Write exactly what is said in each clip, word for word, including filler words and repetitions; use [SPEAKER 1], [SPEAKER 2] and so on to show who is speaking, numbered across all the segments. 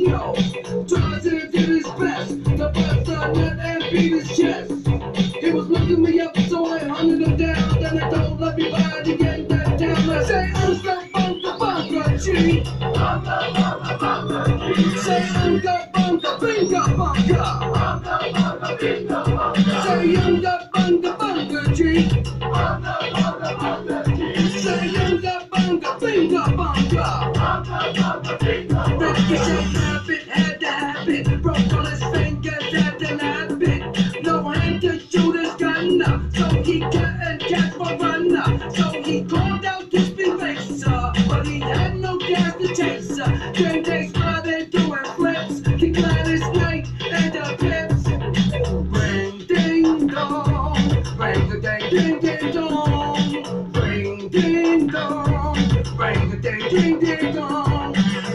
[SPEAKER 1] Romeo tries to do his best to bust a nut and beat his chest. He was looking me up, so I hunted him down. Then I told everybody in that town, I say, Unga Bunga Bunga G. Unga Bunga Bunga G. Say, Unga Bunga Binga Bunga. Unga Bunga Binga Bunga. Say, Unga Bunga Bunga G. Unga Bunga Bunga G. Say, Unga Bunga Binga Bunga. Unga Bunga Binga Bunga. Ricochet habit had to happen. Broke all his fingers, had to nab it. No hand to shoot his gun, so he couldn't catch my runner. So he called out to speed racer, but he had no gas to chase her. Then they started doing flips, the Gladys Knight and the Pips. Ring ding dong, ring a ding ding ding dong, ring ding dong, ring a ding ding ding dong.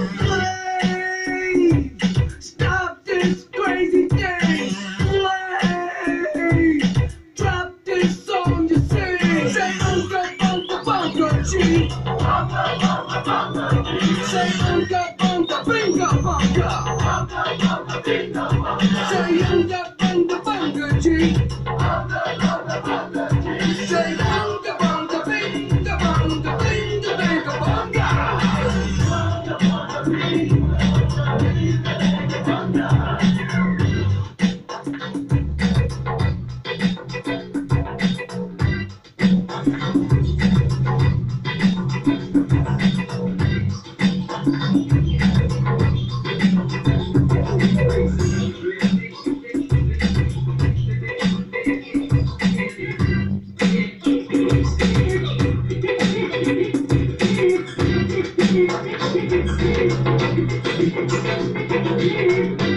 [SPEAKER 1] Please stop this crazy thing. Please drop this song you sing. Say Unga Bunga Bunga G. Unga Bunga Bunga G. Say Unga Bunga Binga Bunga. Unga Bunga Binga Bunga. Say Unga Bunga Bunga G. Unga Bunga Bunga G. Say Unga Bunga Binga Bunga Binga Binga Bunga. Unga Bunga Binga Binga Bunga. Thank you.